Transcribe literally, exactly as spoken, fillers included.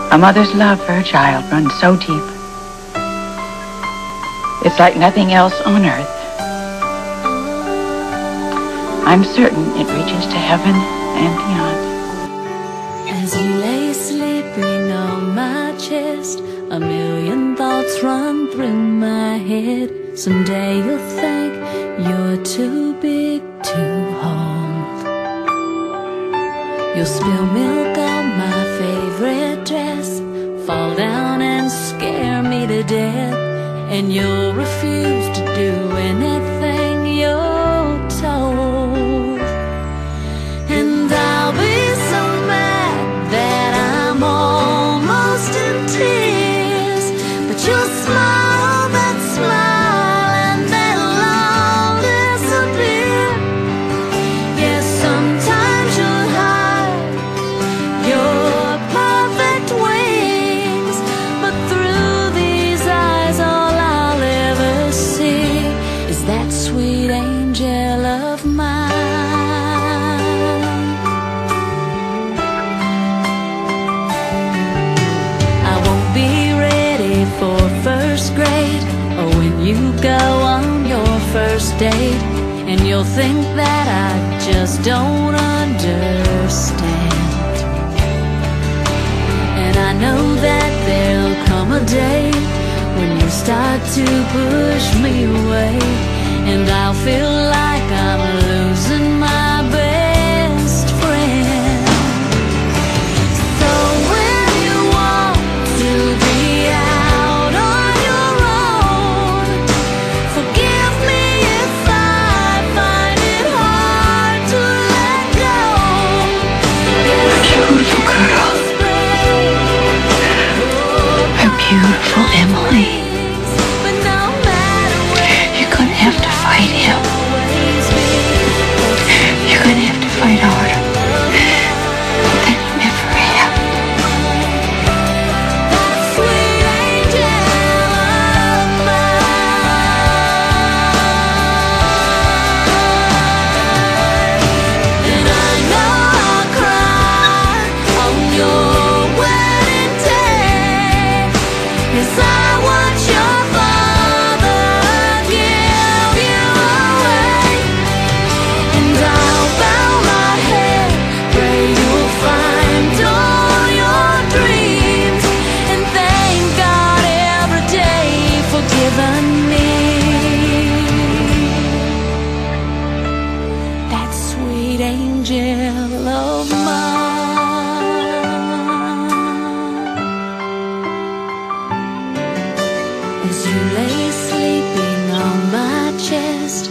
A mother's love for her child runs so deep. It's like nothing else on earth. I'm certain it reaches to heaven and beyond. As you lay sleeping on my chest, a million thoughts run through my head. Someday you'll think you're too big to hold. You'll spill milk on my favorite dress, fall down and scare me to death, and you'll refuse to do anything you're told. And I'll be so mad that I'm almost in tears, but you'll smile that smile and they'll all disappear. Yes, sometimes you'll hide your perfect wings, but through these eyes all I'll ever see is that sweet angel of mine. I won't be ready for first grade or when you go on your first date, and you'll think that I just don't understand. And I know that there'll come a day when you start to push me away, and I'll feel like I'm losing my best friend. So when you want to be out on your own, forgive me if I find it hard to let go. Beautiful girl. Her beautiful Emily. But no matter where You're gonna have to fight him. always be, You're gonna have to fight harder than you ever have. that sweet angel of mine. And I know I'll cry on your wedding day, as I watch your father give you away. And I'll bow my head, pray you'll find all your dreams, and thank God every day for giving me that sweet angel of mine. As you lay sleeping on my chest,